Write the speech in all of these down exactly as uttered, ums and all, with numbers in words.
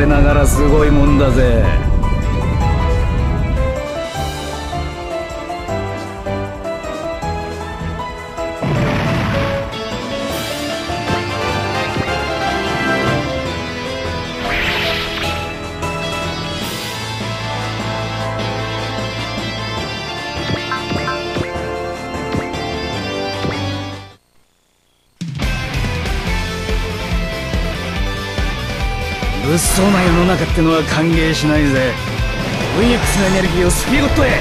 ながらすごいもんだぜ。物騒な世の中ってのは歓迎しないぜ。 ブイエックス のエネルギーをスピリットへ。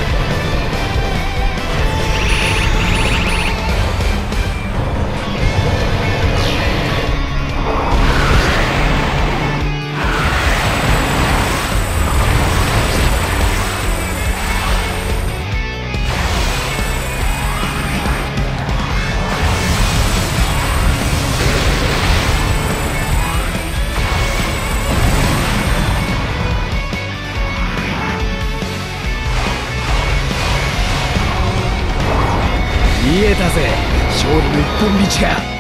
見えたぜ、勝利の一本道が。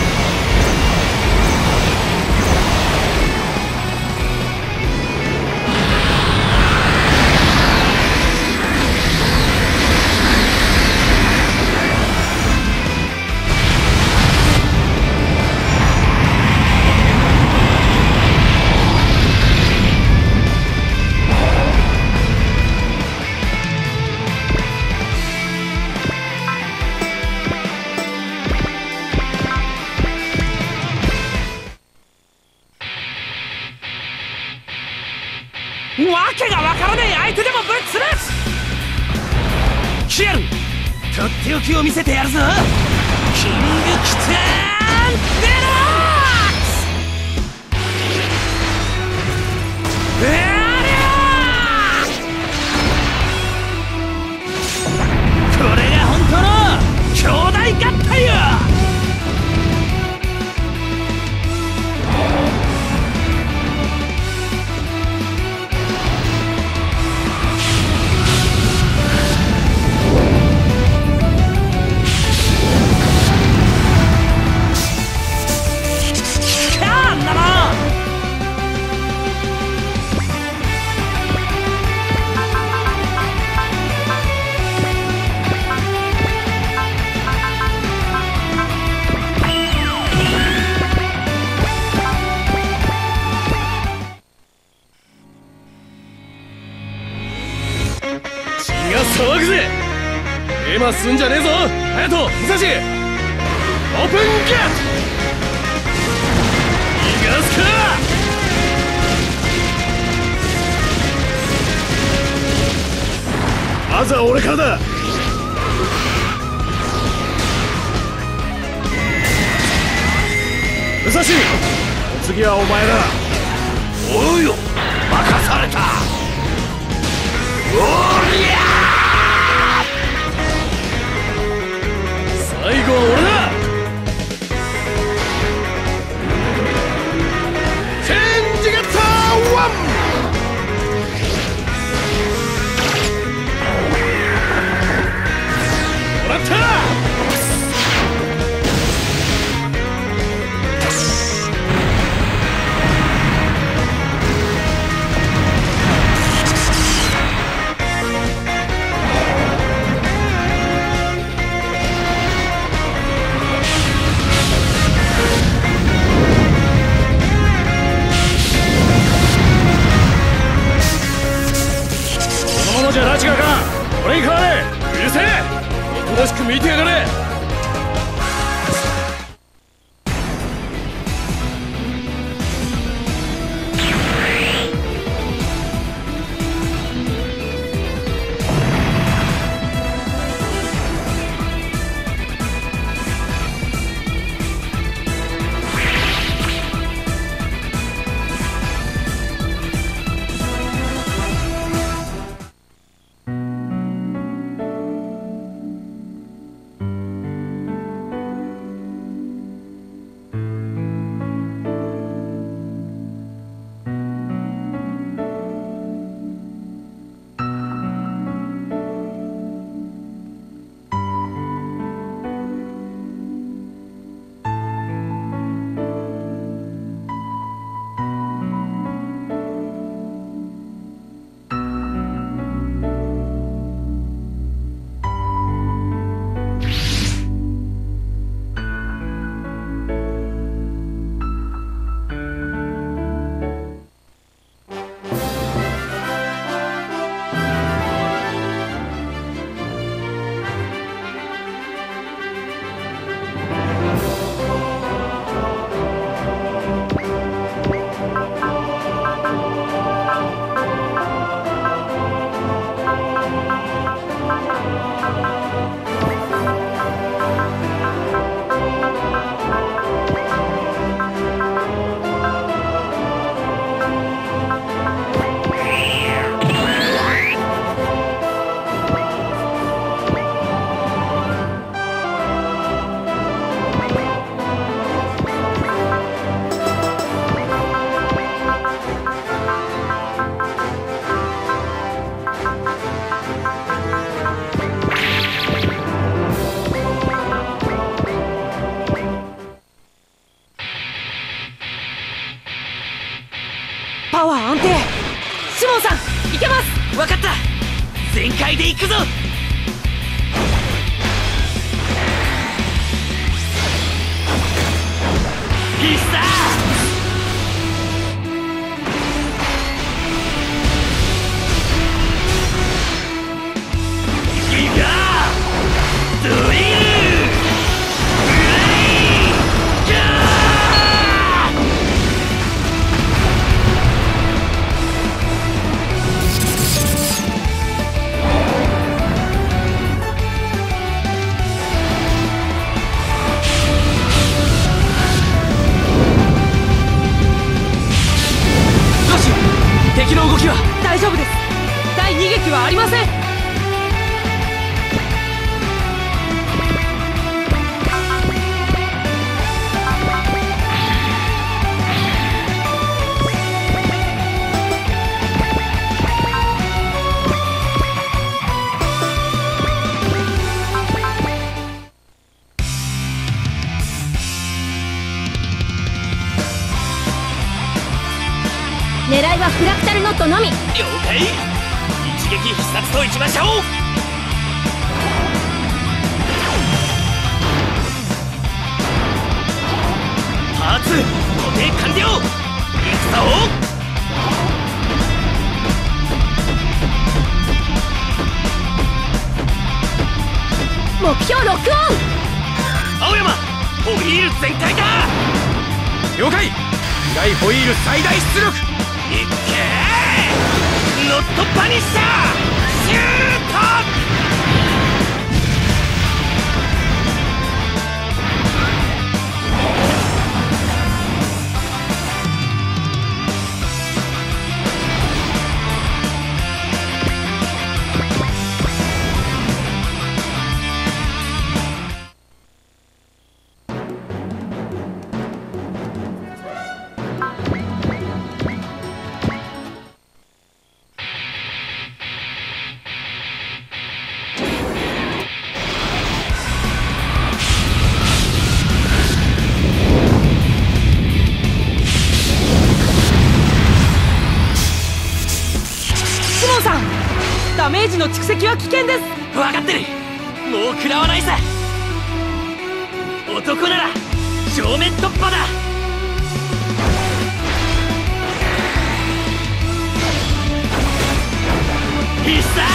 わけがわからねえ相手でもぶっ潰す。キエル、とっておきを見せてやるぞ。キングキツーンデラックス。えー、これが本当の兄弟合体よ。騒ぐぜ。エマすんじゃねえぞ。隼人、武蔵、オープンゲート。逃がすか。まずは俺からだ。武蔵、お次はお前だ。おうよ、任された。おりゃー、最後は俺だ。チェンジゲッターワン。もらった。じゃ拉致があかん。俺に代われ。うるせえ。おとなしく見てやがれ。 開で行くぞ。必殺ギガドリルブレイガよし、敵の動きは大丈夫です。第二撃はありません。 狙いはフラクタルノットのみ。 了解。一撃必殺といきましょう。パーツ固定完了。行くぞ。 目標ロックオン。 青山ホイール全開だ。 了解。依頼ホイール最大出力。 いっけーノットパニッシャーシュート。 ダメージの蓄積は危険です。 分かってる。もう食らわないさ。男なら正面突破だ。必殺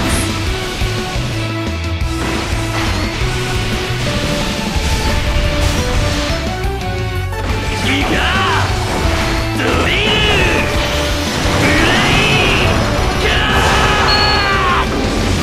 ギガドリルブレイガー。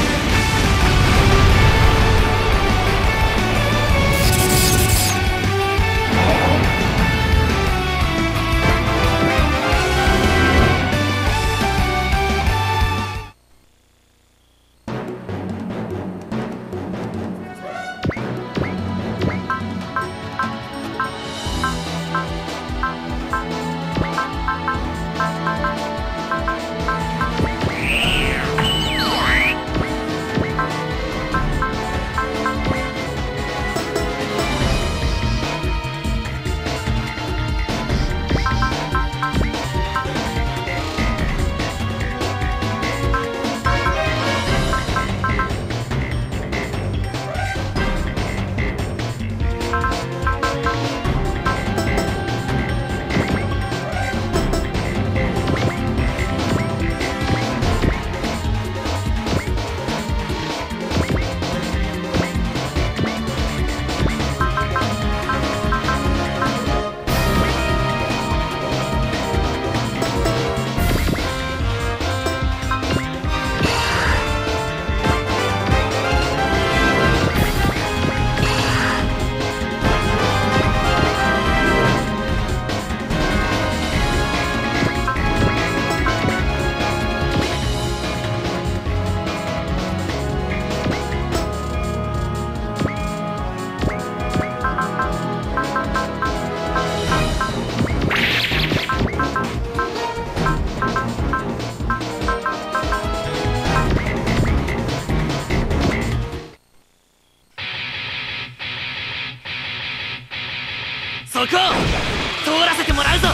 そこを通らせてもらうぞ。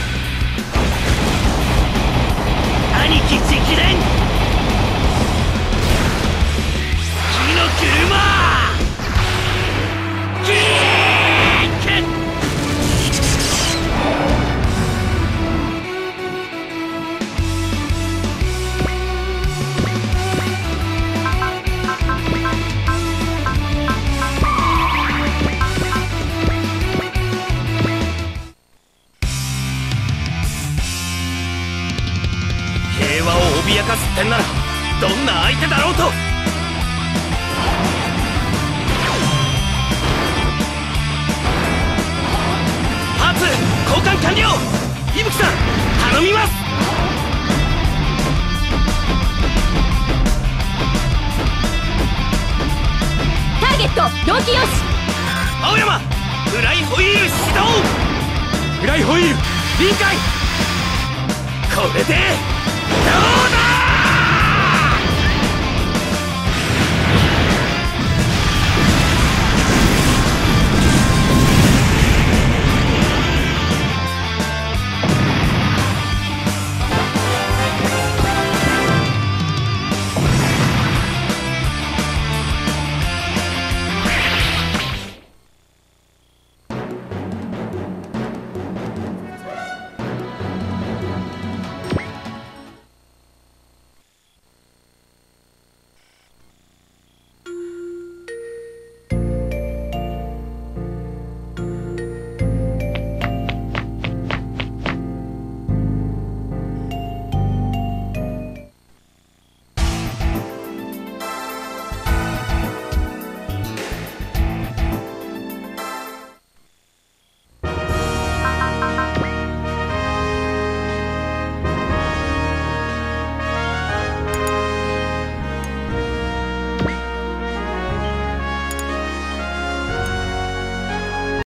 兄貴直伝。 車キック。平和を脅かすってんならどんな相手だろうと。パーツ交換完了。伊吹さん頼みます。 ターゲット同期よし。 青山フライホイール始動。 フライホイール臨界。 これでどう